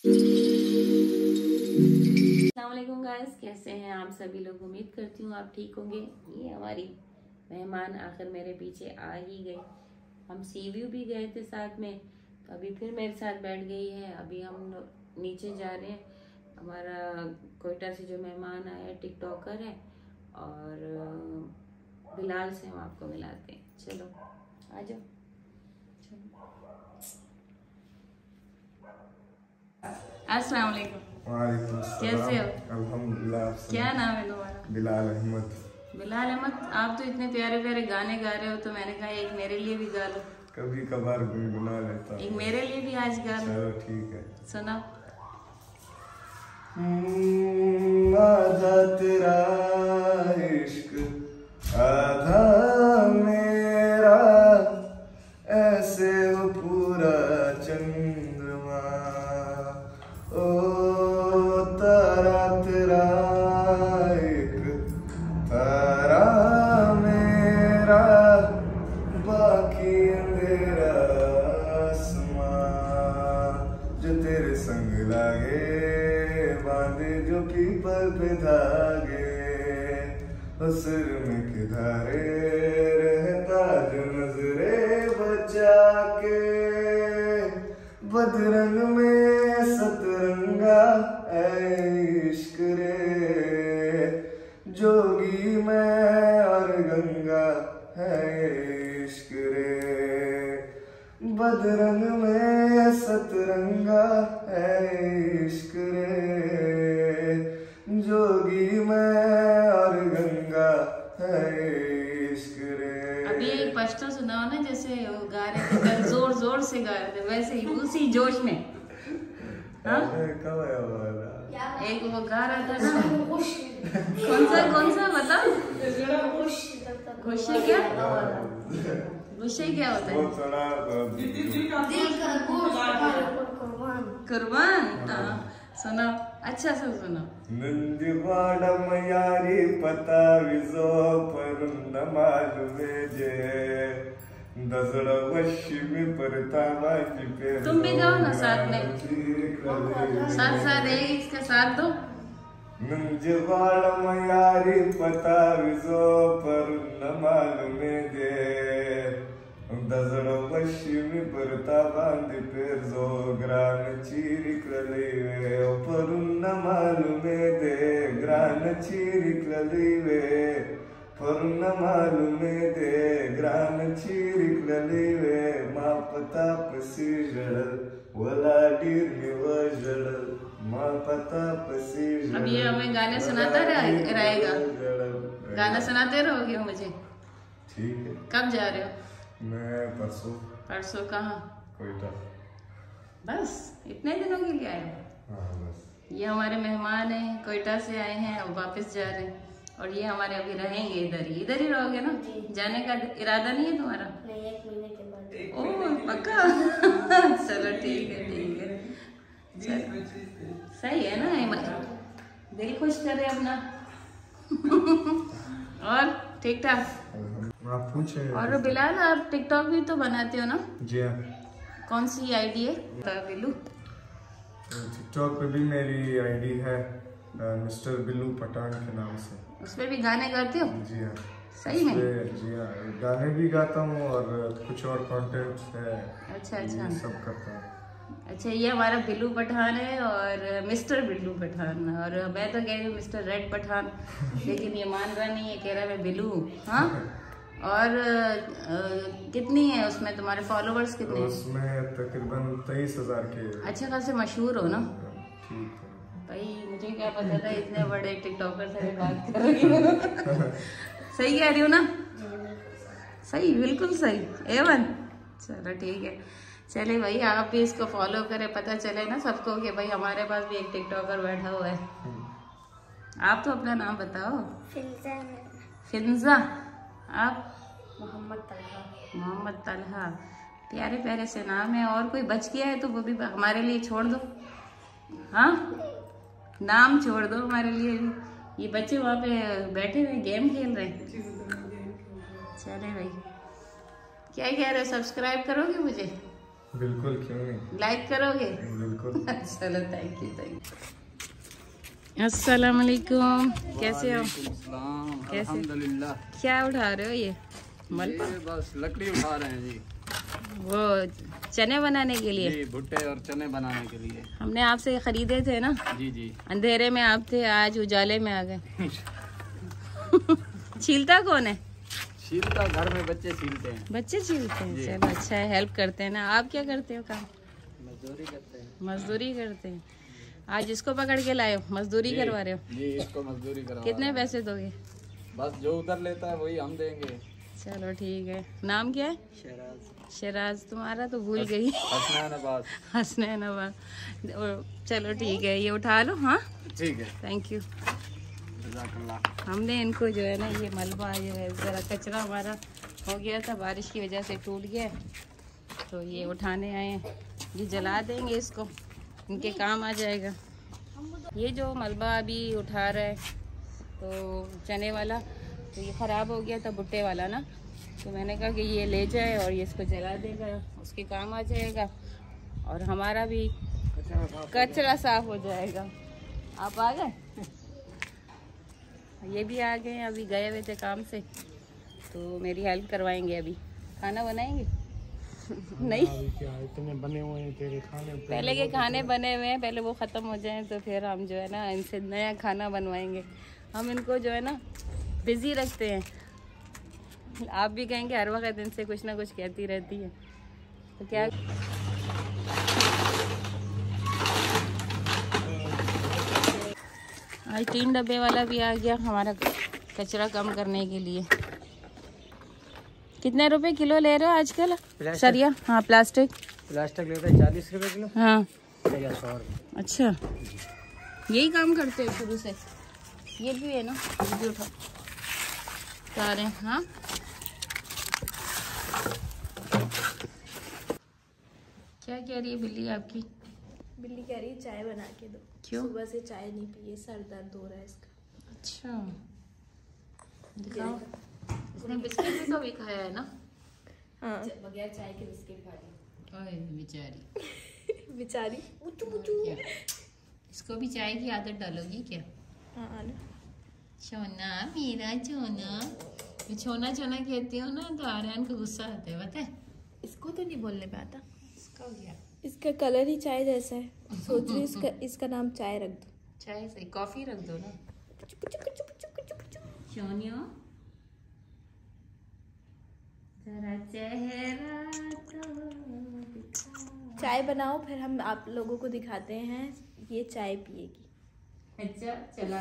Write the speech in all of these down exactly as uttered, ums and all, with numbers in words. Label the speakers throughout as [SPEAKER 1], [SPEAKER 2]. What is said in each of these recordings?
[SPEAKER 1] अस्सलामुअलैकुम गाइस, कैसे हैं आप सभी लोग। उम्मीद करती हूँ आप ठीक होंगे। ये हमारी मेहमान आखिर मेरे पीछे आ ही गई। हम सी व्यू भी गए थे साथ में, तो अभी फिर मेरे साथ बैठ गई है। अभी हम नीचे जा रहे हैं। हमारा कोयटा से जो मेहमान आया है टिकटॉकर है, और बिलाल से हम आपको मिलाते हैं। चलो आ जाओ। अस्सलाम वालेकुम।
[SPEAKER 2] वालेकुम सलाम।
[SPEAKER 1] कैसे हो?
[SPEAKER 2] अल्हम्दुलिल्लाह।
[SPEAKER 1] क्या नाम है तुम्हारा?
[SPEAKER 2] बिलाल अहमद।
[SPEAKER 1] बिलाल अहमद, आप तो इतने प्यारे प्यारे गाने गा रहे हो, तो मैंने कहा एक मेरे लिए भी गा लो।
[SPEAKER 2] कभी कभार गुनगुना लेता हूँ।
[SPEAKER 1] एक मेरे लिए भी आज गा लो।
[SPEAKER 2] चलो ठीक है।
[SPEAKER 1] सुनाओ।
[SPEAKER 2] आधा तेरा इश्क आधा मेरा, ऐसे वो पूरा चंद्रमा। ओ तारा तेरा एक तारा मेरा, बाकी अंधेरा आसमां। जो तेरे संग लागे बांधे जो पीपल पे धागे, असर में किधारे रहता जो नजरे बचा के। बदरंग में सतरंगा ऐ इश्क रे, जोगी मैं और गंगा है इश्क रे। बदरंग में सतरंगा है इश्क रे, जोगी मैं और गंगा है इश्क रे।
[SPEAKER 1] अभी एक पश्तो सुनाओ ना, जैसे वो गा रहे थे कल, जोर जोर से गा रहे थे, वैसे ही उसी जोश में। हाँ?
[SPEAKER 2] कब आया वाला?
[SPEAKER 1] एक वो गा रहा था ना, कौन सा कौन सा बताओ। खुशी क्या खुशी क्या होता है?
[SPEAKER 2] वो थोड़ा
[SPEAKER 1] कुर्बान। हाँ सुनो, अच्छा सा सुनो।
[SPEAKER 2] నందివాడమ్మ యారి పతా విజో పరున్న మాలుమే जे दसड़ वशिमी परता बाजी पे।
[SPEAKER 1] तुम भी गाओ ना साथ में, साथ साथ एक इसका साथ दो।
[SPEAKER 2] నందివాడమ్మ యారి పతా విజో పరున్న మాలుమే जे दसड़ वशिमी परता बाजी पे जो ग्रान चीरी कलेवे परुन्न मालूमे दे। ग्रान चीरी कलेवे परुन्न मालूमे दे। ग्रान चीरी कलेवे मा पता पसी जड़ल वला डीर में वजड़ल मा पता पसी जड़ल।
[SPEAKER 1] अब ये हमें गाने सुनाता रहे- रहेगा गाना सुनाते रहोगे मुझे?
[SPEAKER 2] ठीक है।
[SPEAKER 1] कब जा रहे हो?
[SPEAKER 2] मैं परसों।
[SPEAKER 1] परसों कहाँ?
[SPEAKER 2] कोयटा।
[SPEAKER 1] बस इतने दिनों के लिए आए हो?
[SPEAKER 2] हाँ बस।
[SPEAKER 1] ये हमारे मेहमान हैं, कोयटा से आए हैं और वापस जा रहे हैं। और ये हमारे अभी रहेंगे इधर ही इधर ही रहोगे ना? जाने का इरादा नहीं है तुम्हारा?
[SPEAKER 3] नहीं, एक महीने के बाद।
[SPEAKER 1] ओ पक्का। चलो ठीक है ठीक है। चलो सही है ना, दिल खुश करे अपना। और ठीक ठाक?
[SPEAKER 2] आप पूछे।
[SPEAKER 1] और बिलाल, आप टिकटॉक भी तो बनाते हो ना?
[SPEAKER 2] जी हाँ।
[SPEAKER 1] कौन सी आईडी है? बिल्लू।
[SPEAKER 2] टिकटॉक पे भी मेरी आईडी है मिस्टर बिल्लू पठान के नाम से।
[SPEAKER 1] उस पे भी गाने गाते हो?
[SPEAKER 2] जी हाँ।
[SPEAKER 1] सही में?
[SPEAKER 2] जी हाँ, गाने भी गाता हूँ और कुछ और कंटेंट है।
[SPEAKER 1] अच्छा अच्छा
[SPEAKER 2] सब करता हूँ।
[SPEAKER 1] अच्छा, ये हमारा बिल्लू पठान है और मिस्टर बिल्लू पठान। और मैं तो कह रही हूँ मिस्टर रेड पठान, लेकिन ये मान रहा नहीं है, कह रहा है मैं बिल्लू हूँ। हाँ। और आ, कितनी है उसमें तुम्हारे फॉलोवर्स कितने हैं?
[SPEAKER 2] उसमें तकरीबन तेईस हजार के।
[SPEAKER 1] अच्छा खासे मशहूर हो ना?
[SPEAKER 2] ठीक है
[SPEAKER 1] भाई मुझे क्या पता था इतने बड़े टिकटॉकर से मैं बात कर रही हूँ। सही कह रही हूँ ना? सही, बिल्कुल सही। एवन। चलो ठीक है। चले भाई, आप भी इसको फॉलो करें, पता चले ना सबको कि भाई हमारे पास भी एक टिकटॉकर बैठा हुआ है। आप तो अपना नाम बताओ।
[SPEAKER 3] फिंजा।
[SPEAKER 1] फिंजा। आप?
[SPEAKER 3] मोहम्मद तलहा।
[SPEAKER 1] मोहम्मद तलहा। प्यारे प्यारे से नाम है। और कोई बच गया है तो वो भी हमारे लिए छोड़ दो। हाँ, नाम छोड़ दो हमारे लिए भी। ये बच्चे वहाँ पे बैठे हुए गेम खेल रहे हैं। चले भाई, क्या कह रहे हो, सब्सक्राइब करोगे मुझे?
[SPEAKER 2] बिल्कुल, क्यों नहीं,
[SPEAKER 1] लाइक करोगे?
[SPEAKER 2] बिल्कुल।
[SPEAKER 1] चलो, थैंक यू थैंक यू। अस्सलाम वालेकुम, कैसे हो? कैसे?
[SPEAKER 4] अल्हम्दुलिल्लाह।
[SPEAKER 1] क्या उठा रहे हो ये? मलबा?
[SPEAKER 4] ये बस लकड़ी उठा रहे हैं जी।
[SPEAKER 1] वो चने बनाने के लिए?
[SPEAKER 4] जी, भुट्टे और चने बनाने के लिए।
[SPEAKER 1] हमने आपसे खरीदे थे ना।
[SPEAKER 4] जी जी।
[SPEAKER 1] अंधेरे में आप थे, आज उजाले में आ गए। छीलता कौन है?
[SPEAKER 4] छीलता घर में बच्चे छीलते हैं।
[SPEAKER 1] बच्चे छीलते हैं,
[SPEAKER 4] जी।
[SPEAKER 1] चलो अच्छा है, हेल्प करते हैं ना। आप क्या करते हो काम?
[SPEAKER 4] मजदूरी करते हैं।
[SPEAKER 1] मजदूरी करते हैं। आज इसको पकड़ के लाए हो, मजदूरी
[SPEAKER 4] जी,
[SPEAKER 1] करवा रहे हो?
[SPEAKER 4] जी, इसको मजदूरी करवा
[SPEAKER 1] कितने
[SPEAKER 4] रहे हैं।
[SPEAKER 1] पैसे दोगे?
[SPEAKER 4] बस जो उधर लेता है वही हम देंगे।
[SPEAKER 1] चलो ठीक है। नाम क्या है?
[SPEAKER 4] शहराज।
[SPEAKER 1] शहराज। तुम्हारा तो भूल गई।
[SPEAKER 4] हसनैन अब्बास।
[SPEAKER 1] हसनैन अब्बास। और चलो ठीक है, ये उठा लो। हाँ
[SPEAKER 4] ठीक है,
[SPEAKER 1] थैंक यू।
[SPEAKER 4] जज़ाकल्लाह।
[SPEAKER 1] हमने इनको जो है ना, ये मलबा जो है, ज़रा कचरा हमारा हो गया था, बारिश की वजह से टूट गया, तो ये उठाने आए हैं। ये जला देंगे इसको, इनके काम आ जाएगा। ये जो मलबा अभी उठा रहा है, तो चने वाला, तो ये ख़राब हो गया था, भुट्टे वाला ना, तो मैंने कहा कि ये ले जाए और ये इसको जला देगा, उसके काम आ जाएगा और हमारा भी कचरा साफ हो जाएगा। आप आ गए? ये भी आ गए, अभी गए हुए थे काम से, तो मेरी हेल्प करवाएंगे। अभी खाना बनाएंगे? नहीं,
[SPEAKER 5] क्या इतने बने हुए हैं तेरे खाने,
[SPEAKER 1] पहले के खाने बने हुए हैं, पहले वो ख़त्म हो जाएं तो फिर हम जो है ना इनसे नया खाना बनवाएंगे। हम इनको जो है ना बिज़ी रखते हैं। आप भी कहेंगे हर वक्त इनसे कुछ ना कुछ कहती रहती है, तो क्या। आज तीन डब्बे वाला भी आ गया हमारा कचरा कम करने के लिए। कितने रुपए किलो ले रहे हो आजकल सरिया? हाँ प्लास्टिक।
[SPEAKER 5] प्लास्टिक लेते हैं चालीस रुपए किलो
[SPEAKER 1] हाँ
[SPEAKER 5] या सौ रुपये।
[SPEAKER 1] अच्छा, यही काम करते हो शुरू से? ये भी है ना, ये भी उठा सारे। हाँ क्या कह रही है बिल्ली आपकी?
[SPEAKER 3] बिल्ली कह रही है चाय बना के दो।
[SPEAKER 1] क्यों?
[SPEAKER 3] सुबह से चाय नहीं पी है, सर दर्द हो रहा है इसका।
[SPEAKER 1] अच्छा, दिखाओ। इसने बिस्किट भी कभी खाया है ना?
[SPEAKER 3] हाँ
[SPEAKER 1] बगैर चाय के बिस्किट खा लिया। ओए बेचारी
[SPEAKER 3] बेचारी उचू उचू।
[SPEAKER 1] क्या? इसको भी चाय की आदत डालोगी क्या?
[SPEAKER 3] हाँ आना।
[SPEAKER 1] छोना मेरा छोना, मैं छोना छोना कहती हूँ ना तो आर्यन को गुस्सा आता है, पता है?
[SPEAKER 3] इसको तो नहीं बोलने पे आता।
[SPEAKER 1] इसका हो गया,
[SPEAKER 3] इसका कलर ही चाय जैसा है। सोच रही इसका इसका नाम चाय रख दो।
[SPEAKER 1] चाय से कॉफी रख दो ना। सोनिया जरा चेहरा तो दिखा।
[SPEAKER 3] चाय बनाओ, फिर हम आप लोगों को दिखाते हैं ये चाय पिएगी।
[SPEAKER 1] अच्छा चला।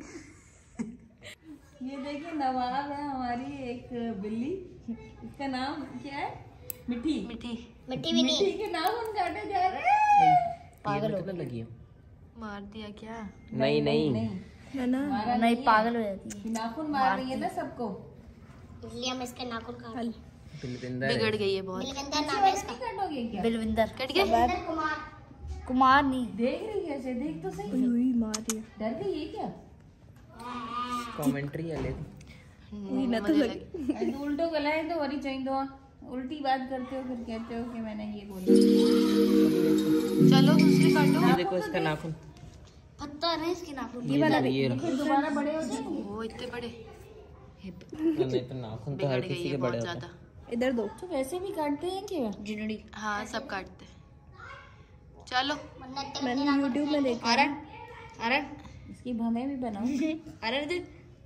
[SPEAKER 1] ये देखिए नवाब है हमारी एक बिल्ली, इसका नाम क्या है? मिठी।
[SPEAKER 3] मिठी
[SPEAKER 6] मिट्टी भी नहीं
[SPEAKER 1] मिठी के नाम हम काटे जा रहे हैं।
[SPEAKER 3] पागल हो
[SPEAKER 5] लगी
[SPEAKER 3] मार दिया क्या?
[SPEAKER 5] नहीं नहीं
[SPEAKER 3] है ना,
[SPEAKER 1] मारा
[SPEAKER 3] नहीं
[SPEAKER 1] है।
[SPEAKER 3] पागल हो जाती है।
[SPEAKER 1] नाखून मार रही है ना सबको।
[SPEAKER 6] इसलिए हम इसके नाखून काट
[SPEAKER 3] बिगड़ गई है बहुत।
[SPEAKER 6] बिलविंदर नाम है इसका।
[SPEAKER 1] नहीं काटोगे क्या?
[SPEAKER 3] बिलविंदर कट गया।
[SPEAKER 6] बिलविंदर कुमार।
[SPEAKER 3] कुमार नहीं।
[SPEAKER 1] देख रही कैसे? देख तो सही।
[SPEAKER 3] हुई मार दिया।
[SPEAKER 1] डर गई है क्या?
[SPEAKER 5] कमेंट्री है ले
[SPEAKER 3] हुई ना तो लगी।
[SPEAKER 1] ऐसे उल्टो गलाए तो वरी चाहिए दो उल्टी बात करते हो, फिर कहते हो कि मैंने ये बोला।
[SPEAKER 3] चलो दूसरी काटो।
[SPEAKER 5] देखो इसका नाखून
[SPEAKER 6] पत्थर है इसके नाखून।
[SPEAKER 3] ये वाला
[SPEAKER 5] ये
[SPEAKER 1] फिर दोबारा बड़े हो जाएंगे।
[SPEAKER 3] वो इतने बड़े
[SPEAKER 5] नहीं तो नाखून तो हर किसी के बड़े होते हैं।
[SPEAKER 3] इधर दो।
[SPEAKER 1] तो वैसे भी काटते हैं क्या?
[SPEAKER 3] जिनड़ी हाँ सब काटते हैं। चलो
[SPEAKER 6] मन्नत
[SPEAKER 3] मैंने यूट्यूब में देखा।
[SPEAKER 6] अरण अरण
[SPEAKER 1] इसकी भमें भी बनाओ।
[SPEAKER 6] अरण दे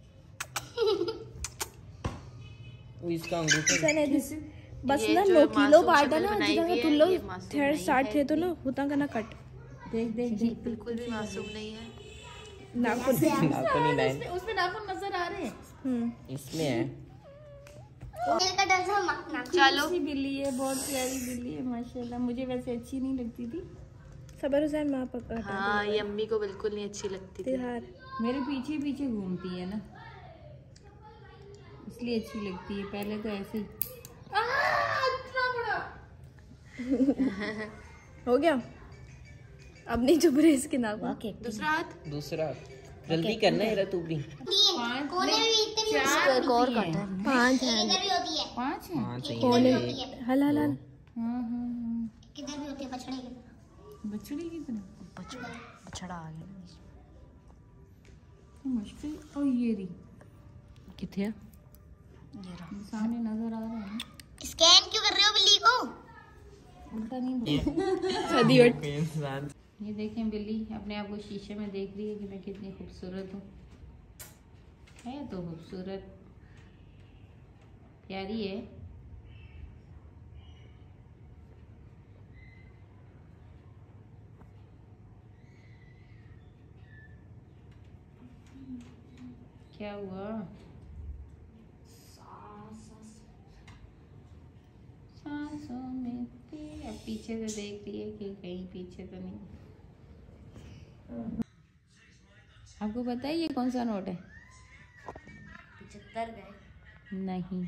[SPEAKER 5] वो इसका अंगूठा
[SPEAKER 3] सने दिस बस
[SPEAKER 6] ये
[SPEAKER 3] ना
[SPEAKER 6] जो
[SPEAKER 3] नो किलो
[SPEAKER 6] मासूम
[SPEAKER 3] बाटा
[SPEAKER 6] शक्ल
[SPEAKER 3] ना
[SPEAKER 6] बनाई
[SPEAKER 3] जितना
[SPEAKER 6] हुई
[SPEAKER 3] तुम
[SPEAKER 6] है,
[SPEAKER 3] लोग
[SPEAKER 6] ये मासूम
[SPEAKER 3] थर्ड
[SPEAKER 6] नहीं
[SPEAKER 3] स्टार्ट
[SPEAKER 6] है।
[SPEAKER 3] थे तो ना होता का ना कट
[SPEAKER 1] देख देख देख
[SPEAKER 6] बिल्कुल भी मासूम नहीं है।
[SPEAKER 3] नाखून।
[SPEAKER 5] नाखून ही लाइन
[SPEAKER 1] उसमें नाखून नजर आ रहे हैं।
[SPEAKER 3] हम्म
[SPEAKER 5] इसमें है।
[SPEAKER 6] दिल का डर से नाखून।
[SPEAKER 3] चलो
[SPEAKER 1] अच्छी बिल्ली है, बहुत प्यारी बिल्ली है माशाल्लाह। मुझे वैसे अच्छी नहीं लगती थी।
[SPEAKER 3] सबर हुसैन माँ पका
[SPEAKER 6] हाँ ये अम्मी को बिल्कुल नहीं अच्छी लगती थी।
[SPEAKER 3] तिहार
[SPEAKER 1] मेरे पीछे पीछे घूमती है ना, इसलिए अच्छी लगती है। पहले तो ऐसे ही।
[SPEAKER 3] हो गया। अब नहीं चुप रहे इसके नाखून।
[SPEAKER 6] दूसरा हाथ
[SPEAKER 5] दूसरा जल्दी करना है तू भी।
[SPEAKER 6] तीन कोने भी इतने भी
[SPEAKER 1] चार
[SPEAKER 3] एक और
[SPEAKER 1] होती हैं।
[SPEAKER 3] काटा। पाँच है।
[SPEAKER 6] इधर भी होती है।
[SPEAKER 1] पाँच है।
[SPEAKER 5] हाँ सही
[SPEAKER 3] कौन
[SPEAKER 5] है।
[SPEAKER 3] है? हल हल हल।
[SPEAKER 1] हाँ हाँ हाँ।
[SPEAKER 6] किधर भी होती है बछड़े की तरह।
[SPEAKER 1] बछड़ी की तरह
[SPEAKER 6] बछड़ा
[SPEAKER 3] बछड़ा आ गया
[SPEAKER 1] मुश्किल। और ये रही
[SPEAKER 3] किथे
[SPEAKER 1] ये सामने नजर आ रहा है।
[SPEAKER 6] स्कैन क्यों कर रहे हो बिल्ली को?
[SPEAKER 1] उल्टा नहीं बोल।
[SPEAKER 3] सदी और
[SPEAKER 5] इंसान
[SPEAKER 1] ये देखें बिल्ली अपने आप को शीशे में देख रही है कि मैं कितनी खूबसूरत हूँ। है तो खूबसूरत, प्यारी है। क्या हुआ? सांसों में तेरे- अब पीछे से देख रही है कि कहीं पीछे तो नहीं। आपको पता है ये कौन सा नोट है?
[SPEAKER 6] पचहत्तर गए
[SPEAKER 1] नहीं,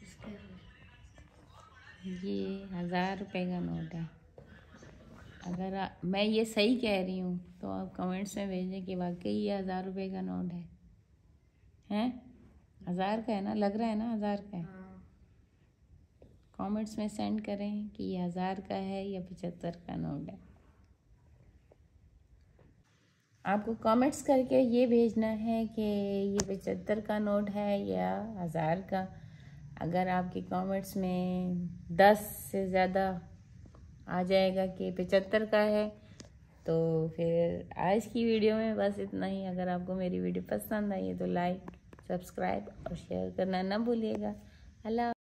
[SPEAKER 1] ये हजार रुपए का नोट है। अगर आ, मैं ये सही कह रही हूँ तो आप कमेंट्स में भेजें कि वाकई ये हजार रुपए का नोट है। हैं? हजार का है ना? लग रहा है ना हजार का है? कमेंट्स में सेंड करें कि ये हजार का है या पचहत्तर का नोट है। आपको कमेंट्स करके ये भेजना है कि ये पचहत्तर का नोट है या हज़ार का। अगर आपके कमेंट्स में दस से ज़्यादा आ जाएगा कि पचहत्तर का है तो फिर आज की वीडियो में बस इतना ही। अगर आपको मेरी वीडियो पसंद आई है तो लाइक, सब्सक्राइब और शेयर करना ना भूलिएगा। अल्लाह।